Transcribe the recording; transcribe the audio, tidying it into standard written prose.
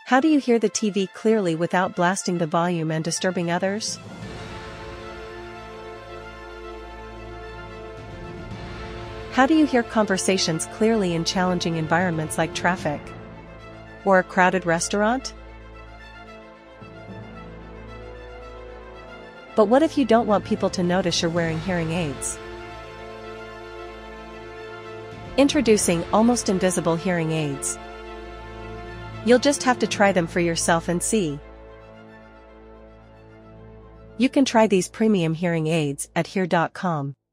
How do you hear the TV clearly without blasting the volume and disturbing others? How do you hear conversations clearly in challenging environments like traffic or a crowded restaurant? But what if you don't want people to notice you're wearing hearing aids? Introducing almost invisible hearing aids. You'll just have to try them for yourself and see. You can try these premium hearing aids at here.com.